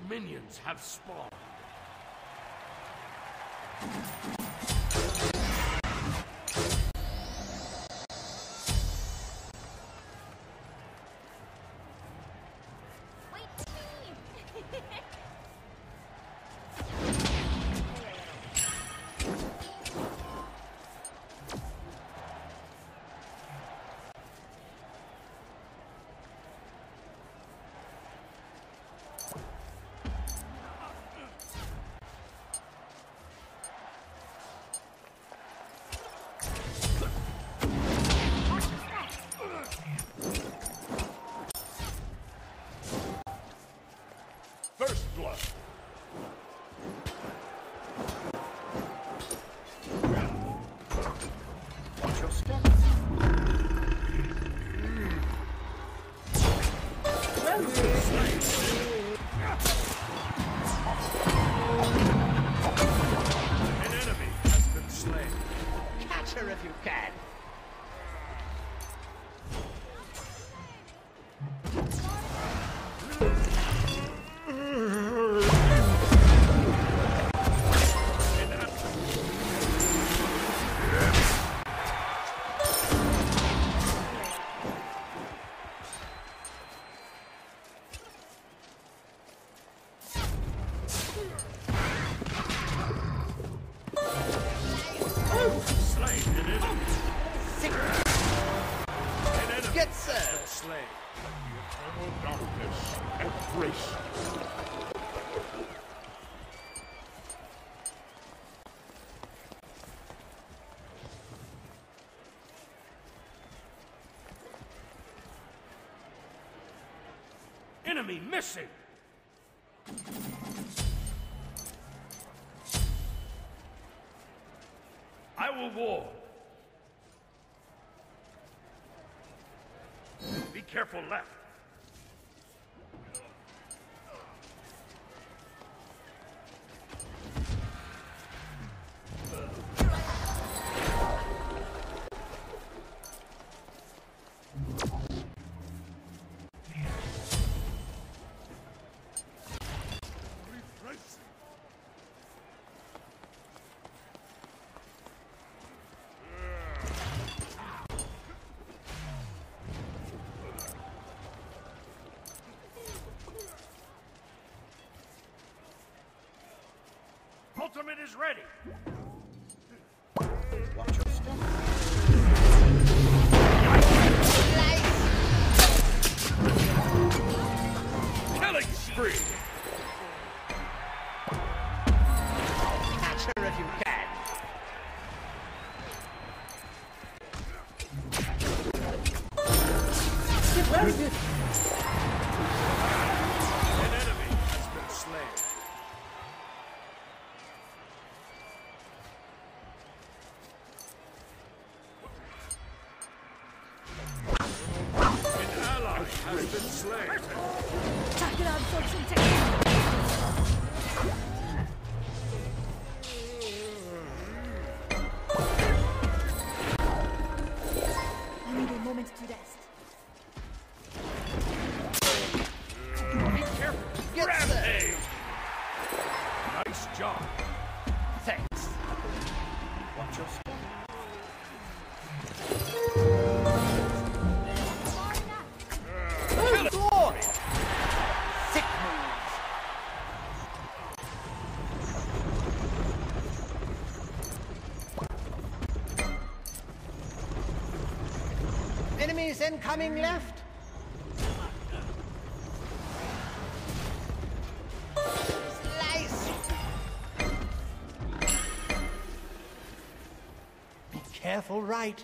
Minions have spawned. First blood. Watch your step. An enemy has been slain. Catch her if you can. Get served! Slain. Eternal darkness embrace. Enemy missing. I will war. Be careful left. Ultimate is ready. Watch your step. Killing spree. Catch her if you can. An enemy has been slain. An ally has been slain. Chakra absorption technique. I need a moment to rest. Be careful. Get Rampage. Nice job. Thanks. Watch your step. Kill it. Glory! Sick moves. Enemies incoming left. Slice. Be careful, right?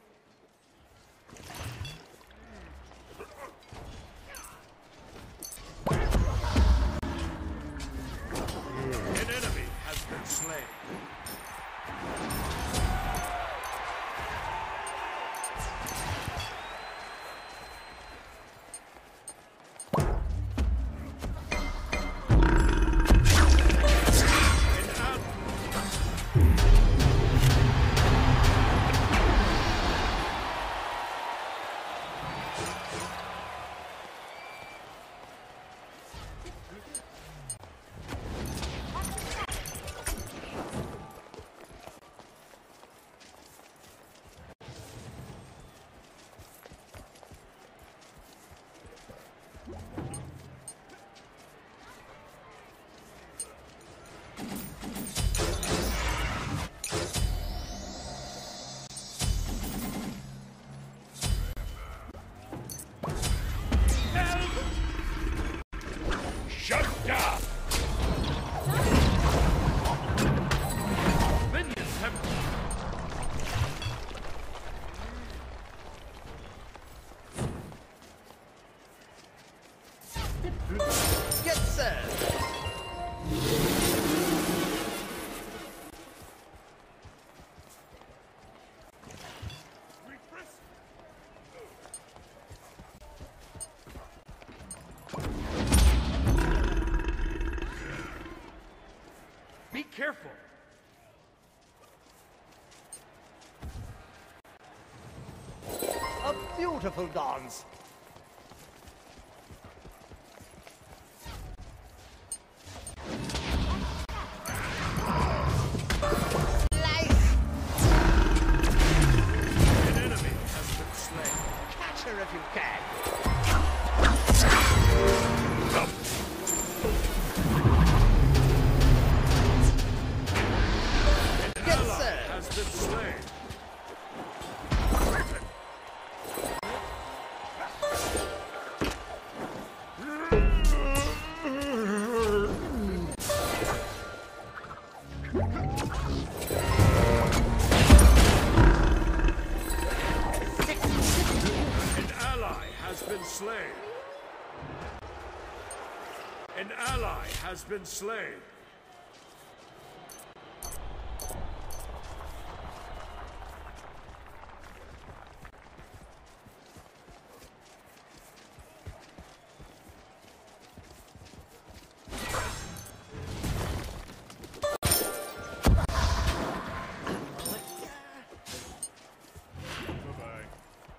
An enemy has been slain. Get served. Be careful. A beautiful dance. Slice. An enemy has been slain. Catch her if you can. An Get ally served. has been slain. An ally has been slain. An ally has been slain. Bye-bye.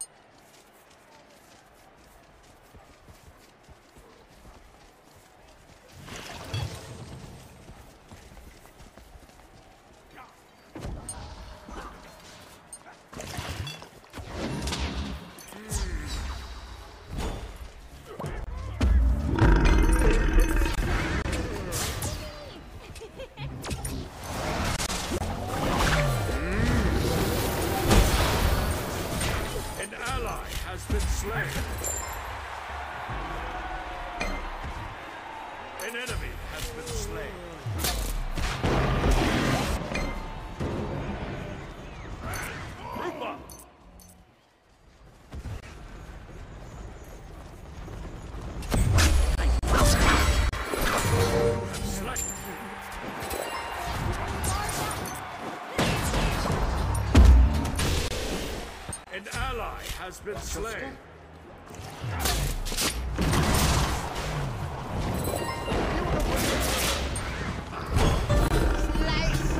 An ally has been slain. An enemy has been slain. Group up. Select. An ally has been slain. Slice.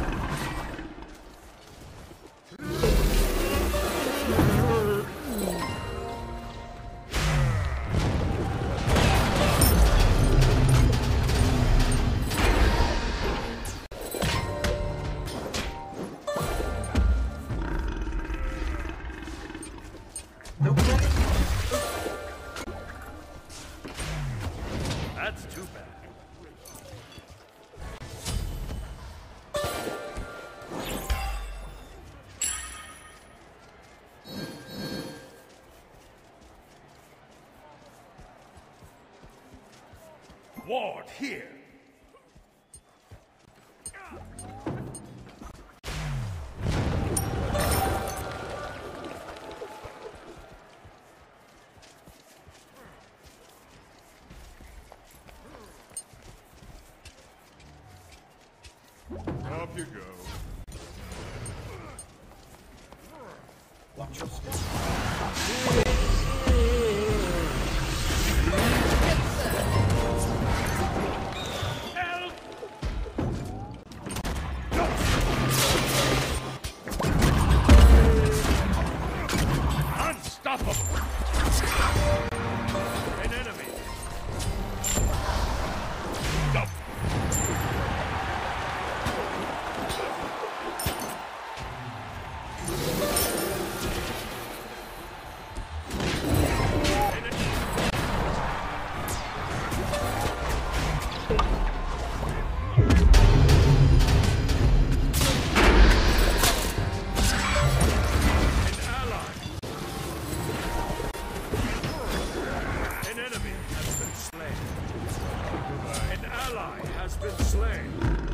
That's too bad. Ward here. Off you go. Watch your step. Unstoppable. An enemy. has been slain.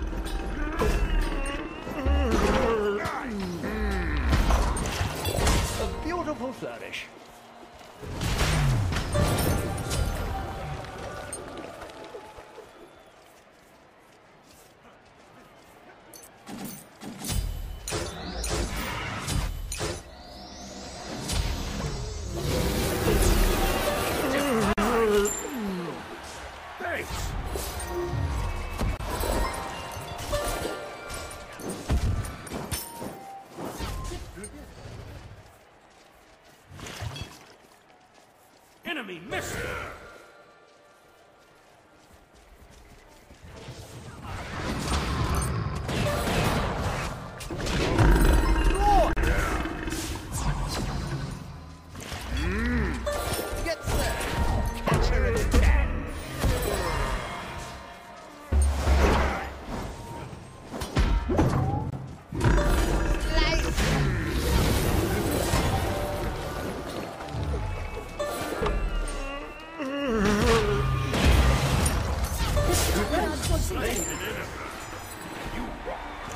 A beautiful flourish. place. Enemy missing. Get served. Catch her if you can. Slice. Slain an enemy. You rock.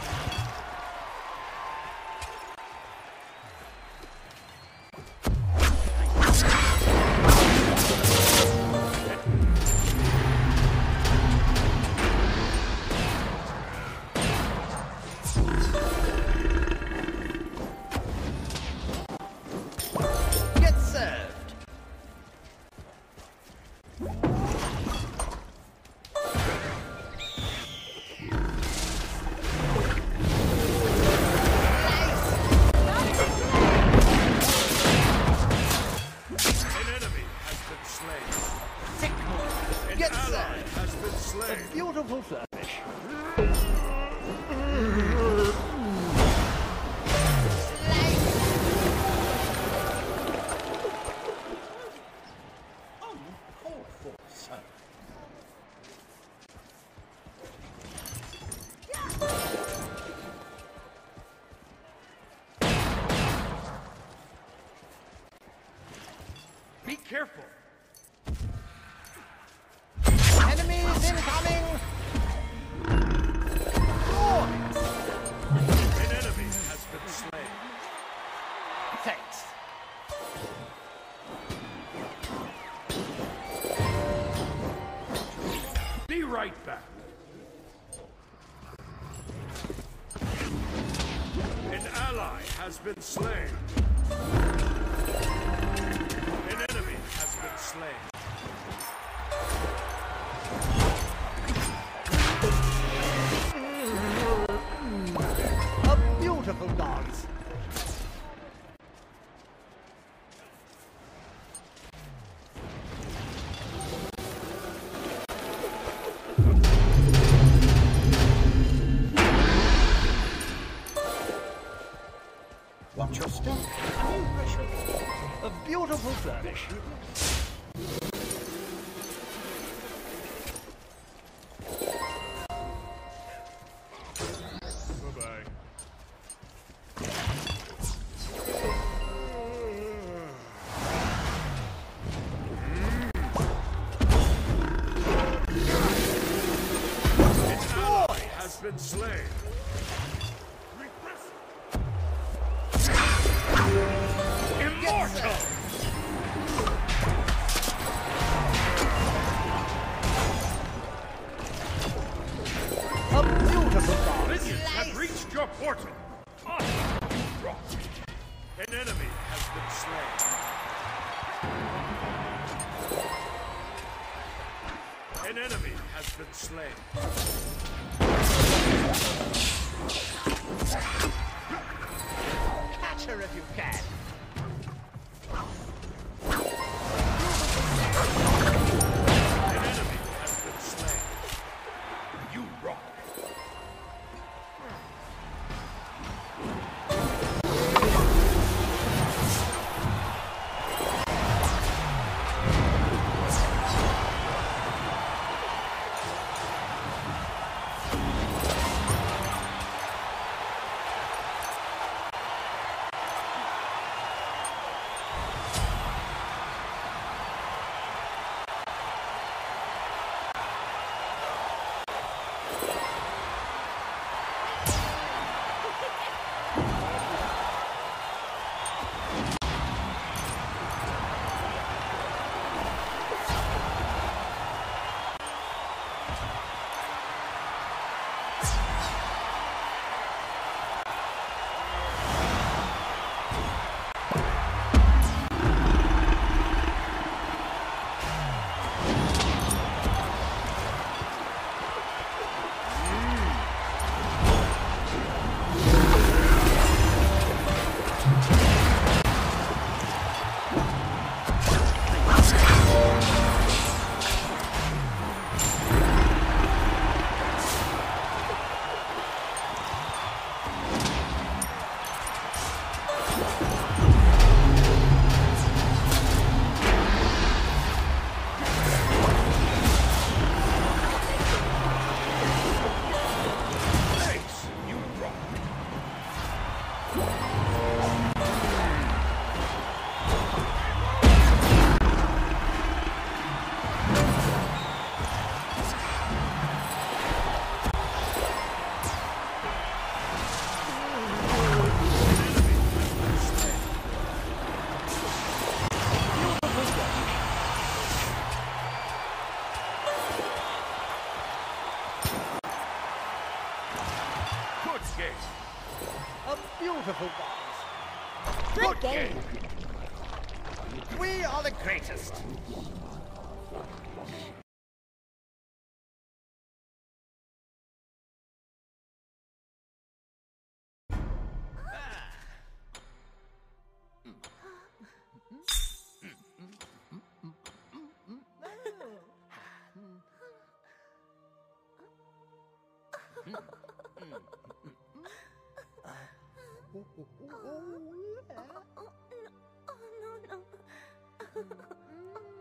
Get served. An enemy has been slain. An Get ally served. has been slain. Beautiful service. Be careful. Enemies incoming. An enemy has been slain. Thanks. Be right back. An ally has been slain. An enemy has been slain. A beautiful dance. Watch your step. A beautiful service. Bye-bye. An ally has been slain. Immortal! A beautiful dance. Minions have reached your portal. Awesome. You rock. An enemy has been slain. An enemy has been slain. Catch her if you can. An enemy has been slain. You rock. beautiful dogs. Good game. We are the greatest. Oh, no, no.